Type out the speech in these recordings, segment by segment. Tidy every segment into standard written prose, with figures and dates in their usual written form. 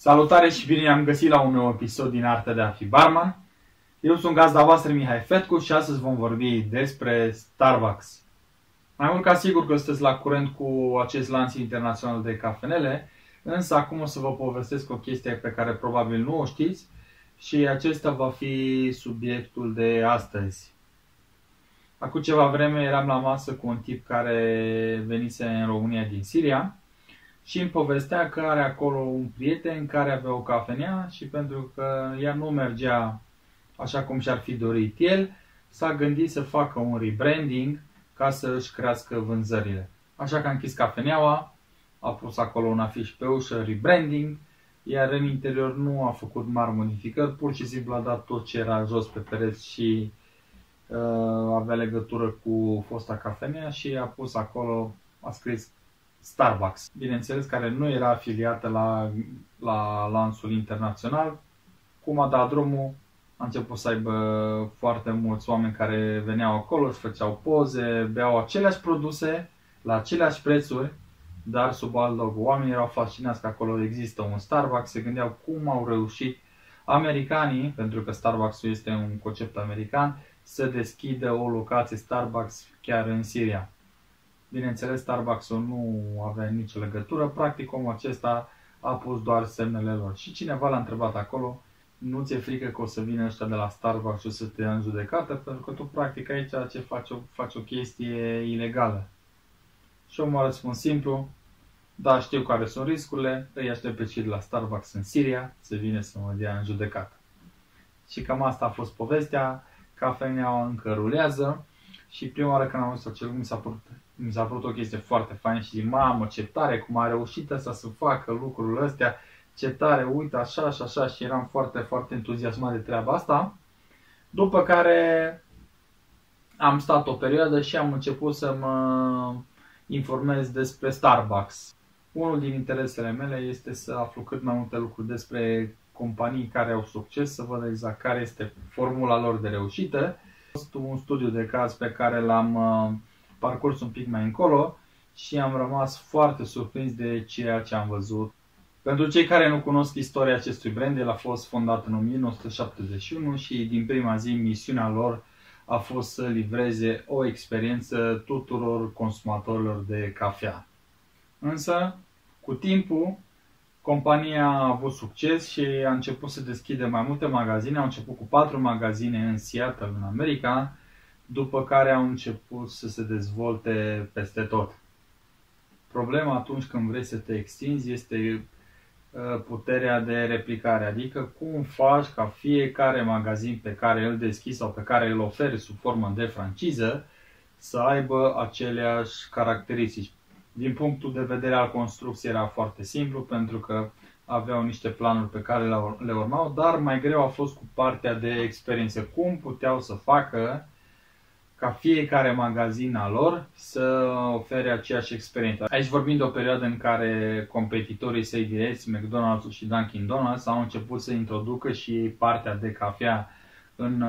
Salutare și bine am găsit la un nou episod din Artea de a fi barman. Eu sunt gazda voastră Mihai Fetcu și astăzi vom vorbi despre Starbucks. Mai mult ca sigur că sunteți la curent cu acest lanț internațional de cafenele, însă acum o să vă povestesc o chestie pe care probabil nu o știți și acesta va fi subiectul de astăzi. Acum ceva vreme eram la masă cu un tip care venise în România din Siria și îmi povestea că are acolo un prieten care avea o cafenea și pentru că ea nu mergea așa cum și-ar fi dorit el, s-a gândit să facă un rebranding ca să își crească vânzările. Așa că a închis cafeneaua, a pus acolo un afiș pe ușă, rebranding, iar în interior nu a făcut mari modificări, pur și simplu a dat tot ce era jos pe pereți și avea legătură cu fosta cafenea și a pus acolo, a scris Starbucks, bineînțeles, care nu era afiliată la lanțul internațional. Cum a dat drumul, a început să aibă foarte mulți oameni care veneau acolo, își făceau poze, beau aceleași produse la aceleași prețuri, dar sub alt logo. Oamenii erau fascinați că acolo există un Starbucks, se gândeau cum au reușit americanii, pentru că Starbucks-ul este un concept american, să deschidă o locație Starbucks chiar în Siria. Bineînțeles, Starbucks-ul nu avea nicio legătură, practic omul acesta a pus doar semnele lor. Și cineva l-a întrebat acolo, nu ți-e frică că o să vină ăștia de la Starbucks și o să te ia în judecată? Pentru că tu practic aici ce faci o chestie ilegală. Și omul a răspuns simplu, da, știu care sunt riscurile, îi aștept pe cei de la Starbucks în Siria să vină să mă dea în judecată. Și cam asta a fost povestea, cafeneaua încă rulează și prima oară când am văzut acel mi s-a părut o chestie foarte faină și zic, mamă, ce tare, cum a reușit ăsta să facă lucrurile astea, ce tare, uite așa și așa, și eram foarte, foarte entuziasmat de treaba asta. După care am stat o perioadă și am început să mă informez despre Starbucks. Unul din interesele mele este să aflu cât mai multe lucruri despre companii care au succes, să văd exact care este formula lor de reușită. A fost un studiu de caz pe care l-am parcurs un pic mai încolo și am rămas foarte surprins de ceea ce am văzut. Pentru cei care nu cunosc istoria acestui brand, el a fost fondat în 1971 și din prima zi misiunea lor a fost să livreze o experiență tuturor consumatorilor de cafea. Însă, cu timpul, compania a avut succes și a început să deschidă mai multe magazine. Au început cu 4 magazine în Seattle, în America, după care au început să se dezvolte peste tot. Problema atunci când vrei să te extinzi este puterea de replicare, adică cum faci ca fiecare magazin pe care îl deschizi sau pe care îl oferi sub formă de franciză să aibă aceleași caracteristici. Din punctul de vedere al construcției era foarte simplu pentru că aveau niște planuri pe care le urmau, dar mai greu a fost cu partea de experiență. Cum puteau să facă ca fiecare magazin al lor să ofere aceeași experiență. Aici vorbim de o perioadă în care competitorii săi direcți, McDonald's și Dunkin' Donuts, au început să introducă și ei partea de cafea în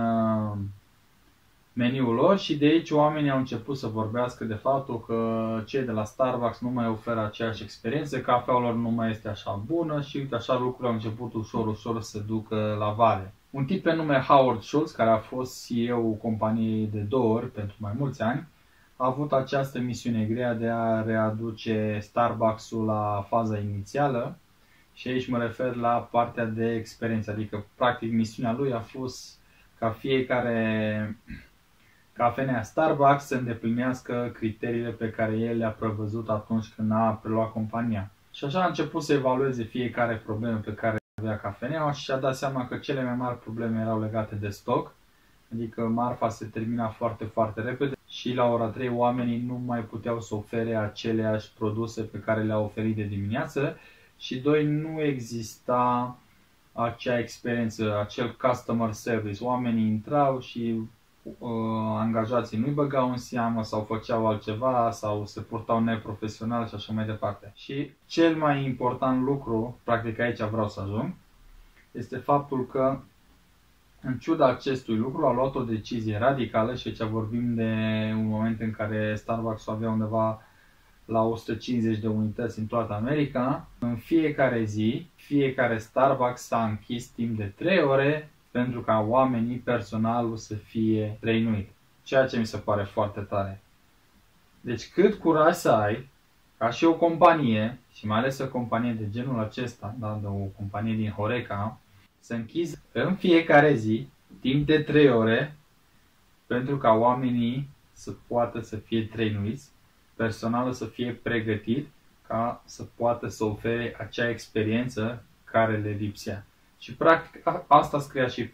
meniul lor și de aici oamenii au început să vorbească de faptul că cei de la Starbucks nu mai oferă aceeași experiență, cafeaua lor nu mai este așa bună și uite așa lucrurile au început ușor să ducă la vale. Un tip pe nume Howard Schultz, care a fost CEO-ul companiei de 2 ori pentru mai mulți ani, a avut această misiune grea de a readuce Starbucks-ul la faza inițială și aici mă refer la partea de experiență, adică practic misiunea lui a fost ca fiecare cafenea Starbucks să îndeplinească criteriile pe care el le-a prevăzut atunci când a preluat compania. Și așa a început să evalueze fiecare problemă pe care avea cafeneaua și și-a dat seama că cele mai mari probleme erau legate de stoc, adică marfa se termina foarte, foarte repede și la ora 3 oamenii nu mai puteau să ofere aceleași produse pe care le-au oferit de dimineață și 2, nu exista acea experiență, acel customer service. Oamenii intrau și angajații nu-i băgau în seamă sau făceau altceva sau se purtau neprofesional și așa mai departe. Și cel mai important lucru, practic aici vreau să ajung, este faptul că în ciuda acestui lucru a luat o decizie radicală și aici vorbim de un moment în care Starbucks avea undeva la 150 de unități în toată America. În fiecare zi, fiecare Starbucks s-a închis timp de 3 ore pentru ca oamenii, personalul să fie trăinuit. Ceea ce mi se pare foarte tare. Deci cât curaj să ai, ca și o companie, și mai ales o companie de genul acesta, da, de o companie din Horeca, să închizi în fiecare zi, timp de 3 ore, pentru ca oamenii să poată să fie trăinuiți, personalul să fie pregătit ca să poată să ofere acea experiență care le lipsea. Și practic asta scria și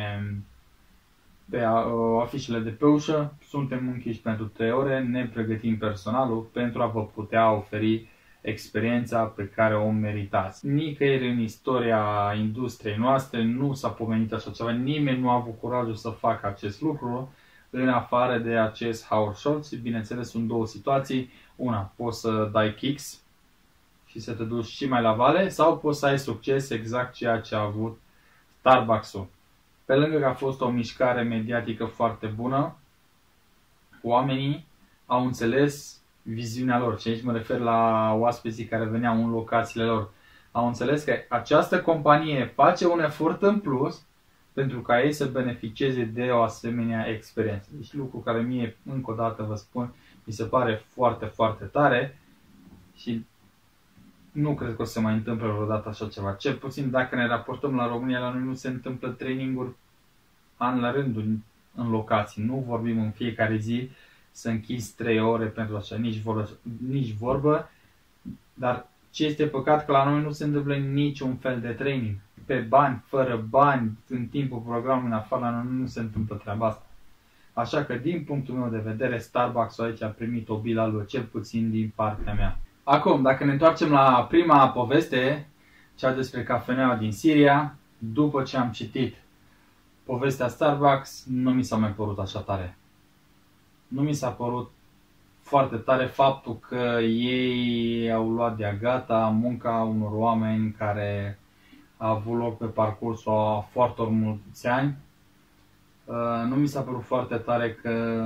pe afișele de pe ușă: suntem închiși pentru 3 ore, ne pregătim personalul pentru a vă putea oferi experiența pe care o meritați. Nicăieri în istoria industriei noastre nu s-a pomenit așa ceva, nimeni nu a avut curajul să facă acest lucru în afară de acest Howard Schultz. Bineînțeles, sunt două situații. Una, poți să dai kicks și să te duci și mai la vale, sau poți să ai succes, exact ceea ce a avut Starbucks-ul. Pe lângă că a fost o mișcare mediatică foarte bună, oamenii au înțeles viziunea lor. Și aici mă refer la oaspeții care veneau în locațiile lor. Au înțeles că această companie face un efort în plus pentru ca ei să beneficieze de o asemenea experiență. Deci lucru care mie, încă o dată vă spun, mi se pare foarte, foarte tare și nu cred că o să se mai întâmple vreodată așa ceva. Cel puțin dacă ne raportăm la România, la noi nu se întâmplă traininguri an la rândul în locații. Nu vorbim în fiecare zi să închizi 3 ore pentru așa, nici vorbă, dar ce este păcat că la noi nu se întâmplă niciun fel de training. Pe bani, fără bani, în timpul programului, în afară, la noi nu se întâmplă treaba asta. Așa că, din punctul meu de vedere, Starbucks-ul aici a primit o bila lui, cel puțin din partea mea. Acum, dacă ne întoarcem la prima poveste, cea despre cafeneaua din Siria, după ce am citit povestea Starbucks, nu mi s-a mai părut așa tare. Nu mi s-a părut foarte tare faptul că ei au luat de-a gata munca unor oameni care a avut loc pe parcursul a foarte mulți ani. Nu mi s-a părut foarte tare că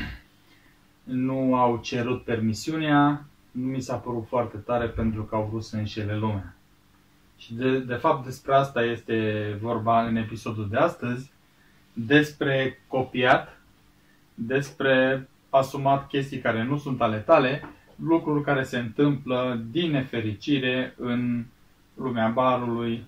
nu au cerut permisiunea. Nu mi s-a părut foarte tare pentru că au vrut să înșele lumea. Și de fapt despre asta este vorba în episodul de astăzi, despre copiat, despre asumat chestii care nu sunt ale tale, lucruri care se întâmplă din nefericire în lumea barului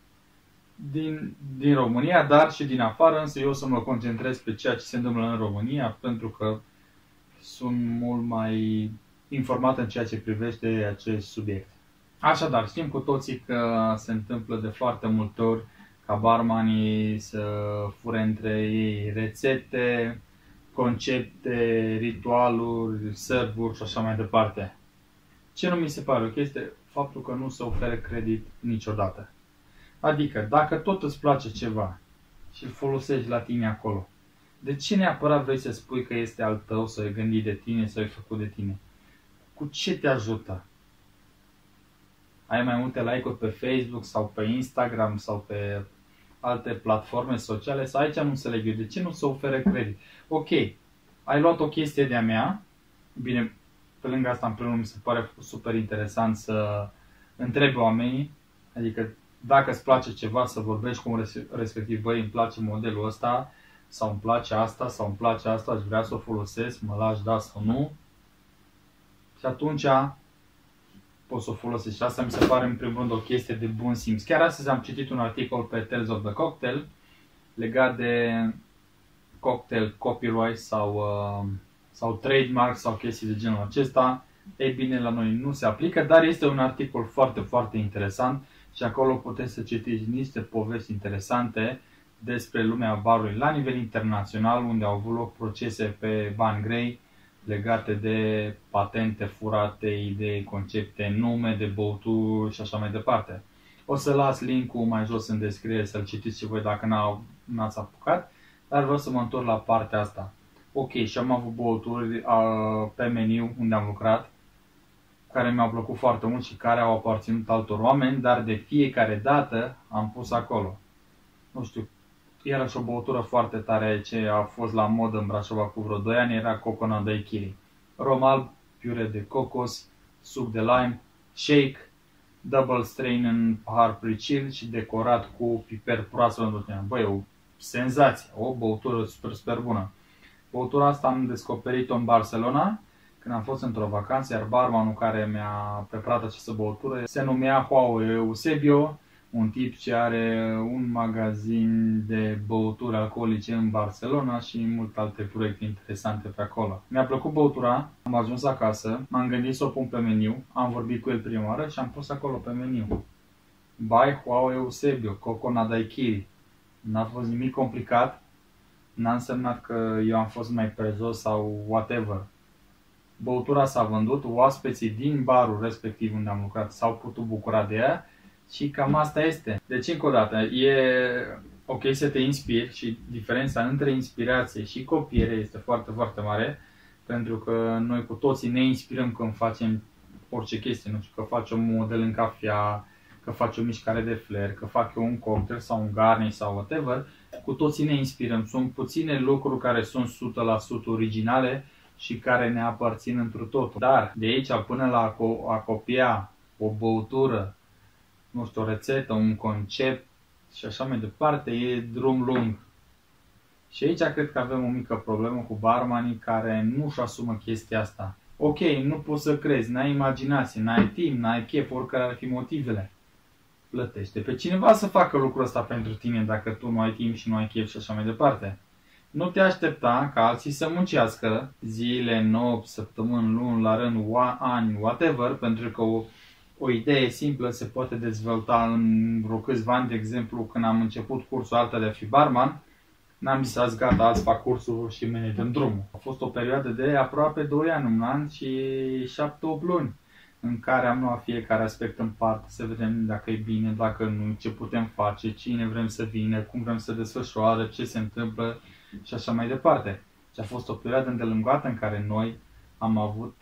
din România, dar și din afară, însă eu o să mă concentrez pe ceea ce se întâmplă în România, pentru că sunt mult mai informat în ceea ce privește acest subiect. Așadar, știm cu toții că se întâmplă de foarte multe ori ca barmanii să fure între ei rețete, concepte, ritualuri, servuri și așa mai departe. Ce nu mi se pare ok este faptul că nu se oferă credit niciodată. Adică, dacă tot îți place ceva și îl folosești la tine acolo, de ce neapărat vrei să spui că este al tău, să ai gândit de tine, să ai făcut de tine? Cu ce te ajută? Ai mai multe like-uri pe Facebook sau pe Instagram sau pe alte platforme sociale? Sau aici nu înțeleg eu. De ce nu se oferă credit? Ok, ai luat o chestie de-a mea. Bine, pe lângă asta, în primul rând, mi se pare super interesant să întrebi oamenii. Adică, dacă îți place ceva, să vorbești cu respectiv, băi, îmi place modelul ăsta, sau îmi place asta, sau îmi place asta, aș vrea să o folosesc, mă lași da sau nu. Și atunci poți să o folosești. Și asta mi se pare în primul rând o chestie de bun simț. Chiar astăzi am citit un articol pe Tales of the Cocktail legat de cocktail copyright sau trademark sau chestii de genul acesta. Ei bine, la noi nu se aplică, dar este un articol foarte, foarte interesant și acolo puteți să citiți niște povești interesante despre lumea barului la nivel internațional, unde au avut loc procese pe bani grei legate de patente furate, idei, concepte, nume de băuturi și așa mai departe. O să las link-ul mai jos în descriere să-l citiți și voi dacă n-ați apucat, dar vreau să mă întorc la partea asta. Ok, și am avut băuturi pe meniu unde am lucrat, care mi-au plăcut foarte mult și care au aparținut altor oameni, dar de fiecare dată am pus acolo. Nu știu, era și o băutură foarte tare ce a fost la modă în Brașov cu vreo 2 ani, era Coconut Daiquiri. Rom alb, piure de cocos, suc de lime, shake, double strain în pahar pre-chill și decorat cu piper proaspăt în. Băi, o senzație, o băutură super bună. Băutura asta am descoperit-o în Barcelona, când am fost într-o vacanță, iar barmanul care mi-a preparat această băutură se numea Joao Eusebio, un tip ce are un magazin de băuturi alcoolice în Barcelona și multe alte proiecte interesante pe acolo. Mi-a plăcut băutura, am ajuns acasă, m-am gândit să o pun pe meniu, am vorbit cu el prima oară și am pus acolo pe meniu. By Joao Eusebio, Coconut Daiquiri. N-a fost nimic complicat, n-a însemnat că eu am fost mai prezos sau whatever. Băutura s-a vândut, oaspeții din barul respectiv unde am lucrat s-au putut bucura de ea și cam asta este. Deci, încă o dată, e ok să te inspiri și diferența între inspirație și copiere este foarte mare, pentru că noi cu toții ne inspirăm când facem orice chestie, nu știu, că faci un model în cafea, că faci o mișcare de flair, că fac eu un cocktail sau un garnish sau whatever, cu toții ne inspirăm. Sunt puține lucruri care sunt 100% originale și care ne aparțin întru totul. Dar de aici până la a copia o băutură, nu știu, o rețetă, un concept și așa mai departe, e drum lung. Și aici cred că avem o mică problemă cu barmanii care nu-și asumă chestia asta. Ok, nu poți să crezi, n-ai imaginație, n-ai timp, n-ai chef, oricare ar fi motivele. Plătește pe cineva să facă lucrul ăsta pentru tine dacă tu nu ai timp și nu ai chef și așa mai departe. Nu te aștepta ca alții să muncească zile, nopți, săptămâni, luni, la rând, ani, whatever, pentru că o idee simplă se poate dezvolta în vreo câțiva ani. De exemplu, când am început cursul Arta de a fi barman, n-am zis azi gata, azi fac cursul și mâine dăm drumul. A fost o perioadă de aproape 2 ani, un an și 7-8 luni, în care am luat fiecare aspect în parte, să vedem dacă e bine, dacă nu, ce putem face, cine vrem să vină, cum vrem să desfășoare, ce se întâmplă și așa mai departe. Și a fost o perioadă îndelungată în care noi am avut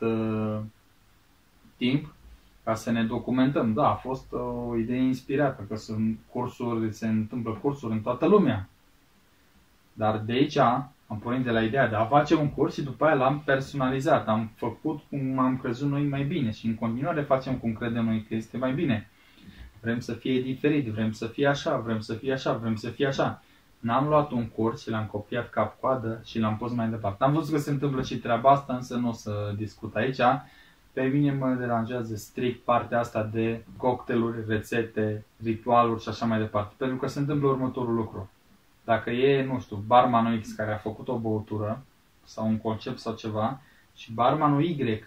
timp ca să ne documentăm. Da, a fost o idee inspirată, că sunt cursuri, se întâmplă cursuri în toată lumea. Dar de aici am pornit de la ideea de a face un curs și după aia l-am personalizat. Am făcut cum am crezut noi mai bine și în continuare facem cum credem noi că este mai bine. Vrem să fie diferit, vrem să fie așa, vrem să fie așa, vrem să fie așa. N-am luat un curs și l-am copiat cap-coadă și l-am pus mai departe. Am văzut că se întâmplă și treaba asta, însă nu o să discut aici. Pe mine mă deranjează strict partea asta de cocktailuri, rețete, ritualuri și așa mai departe. Pentru că se întâmplă următorul lucru. Dacă e, nu știu, barmanul X care a făcut o băutură sau un concept sau ceva și barmanul Y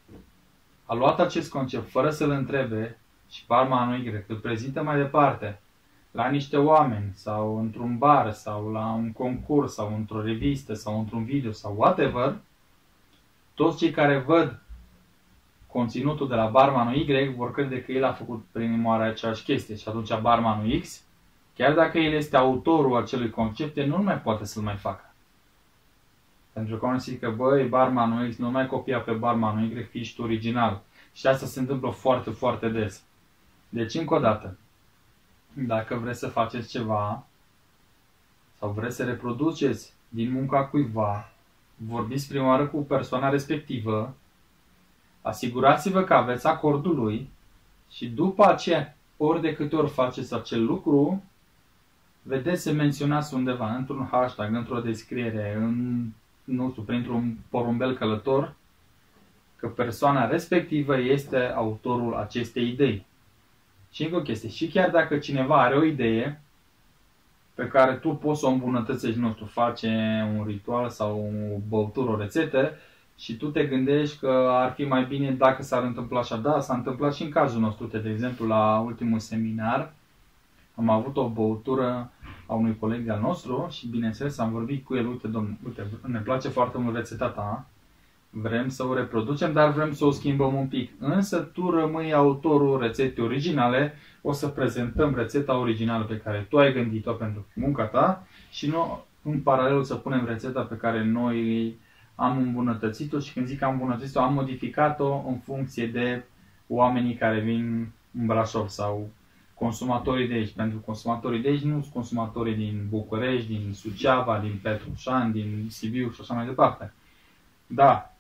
a luat acest concept fără să-l întrebe și barmanul Y îl prezintă mai departe la niște oameni sau într-un bar sau la un concurs sau într-o revistă sau într-un video sau whatever, toți cei care văd conținutul de la barmanul Y vor crede că el a făcut prima oară aceeași chestie și atunci barmanul X, chiar dacă el este autorul acelui concept, nu mai poate să-l mai facă. Pentru că oamenii zic că, băi, barmanul X, nu mai copia pe barmanul Y, fii și tu original. Și asta se întâmplă foarte des. Deci, încă o dată, dacă vreți să faceți ceva sau vreți să reproduceți din munca cuiva, vorbiți prima oară cu persoana respectivă, asigurați-vă că aveți acordul lui și după aceea, ori de câte ori faceți acel lucru, vedeți să menționați undeva, într-un hashtag, într-o descriere, nu știu, printr-un porumbel călător, că persoana respectivă este autorul acestei idei. Și încă o chestie, și chiar dacă cineva are o idee pe care tu poți să o îmbunătățești, nu știu, face un ritual sau o băutură, o rețetă, și tu te gândești că ar fi mai bine dacă s-ar întâmpla așa. Da, s-a întâmplat și în cazul nostru. De exemplu, la ultimul seminar am avut o băutură a unui coleg de-al nostru și, bineînțeles, am vorbit cu el. Uite, domnule, uite, ne place foarte mult rețeta ta, vrem să o reproducem, dar vrem să o schimbăm un pic. Însă tu rămâi autorul rețetei originale, o să prezentăm rețeta originală pe care tu ai gândit-o pentru munca ta și nu în paralel să punem rețeta pe care noi am îmbunătățit-o și când zic am îmbunătățit-o, am modificat-o în funcție de oamenii care vin în Brașov sau consumatorii de aici. Pentru consumatorii de aici nu sunt consumatorii din București, din Suceava, din Petroșani, din Sibiu și așa mai departe. Da,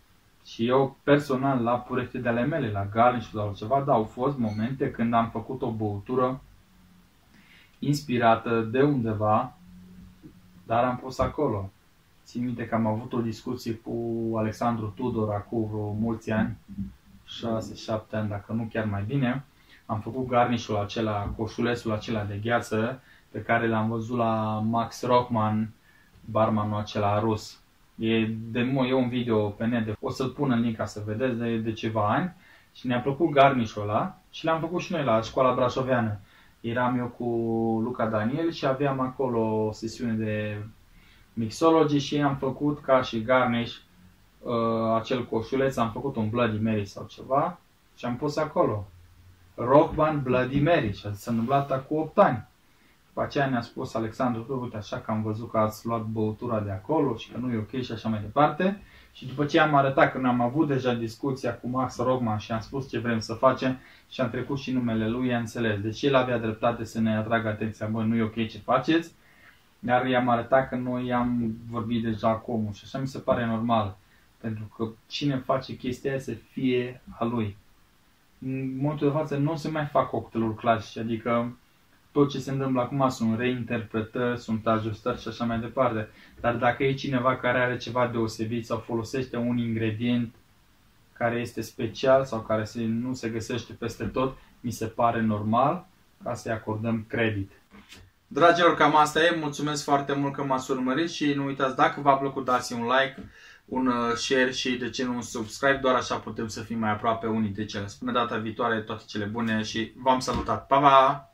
Și eu personal la proiecte de ale mele, la garnish sau ceva, dar au fost momente când am făcut o băutură inspirată de undeva, dar am pus acolo. Țin minte că am avut o discuție cu Alexandru Tudor acum vreo mulți ani, 6-7 ani, dacă nu chiar mai bine. Am făcut garnișul acela, coșulețul acela de gheață pe care l-am văzut la Max Rockman, barmanul acela rus. E un video pe net, o să-l pun în link ca să vedeți, de ceva ani. Și ne-a plăcut garnișul ăla și l-am făcut și noi la școala brașoveană. Eram eu cu Luca Daniel și aveam acolo o sesiune de mixology și am făcut ca și garnish acel coșuleț, am făcut un Bloody Mary sau ceva și am pus acolo Rock Band Bloody Mary și s-a întâmplat cu 8 ani. După aceea ne-a spus Alexandru, uite așa că am văzut că ați luat băutura de acolo și că nu e ok și așa mai departe. Și după ce am arătat că ne-am avut deja discuția cu Max Rockman și am spus ce vrem să facem și am trecut și numele lui, a înțeles. Deci el avea dreptate să ne atragă atenția, bă, nu e ok ce faceți, dar i-am arătat că noi am vorbit deja cu omul și așa mi se pare normal. Pentru că cine face chestia aia să fie a lui. În momentul de față nu se mai fac cocktailuri clasice, adică tot ce se întâmplă acum sunt reinterpretări, sunt ajustări și așa mai departe. Dar dacă e cineva care are ceva deosebit sau folosește un ingredient care este special sau care nu se găsește peste tot, mi se pare normal ca să-i acordăm credit. Dragilor, cam asta e. Mulțumesc foarte mult că m-ați urmărit și nu uitați, dacă v-a plăcut, dați un like, un share și de ce nu un subscribe, doar așa putem să fim mai aproape unii de ceilalți. Până data viitoare, toate cele bune și v-am salutat. Pa, pa!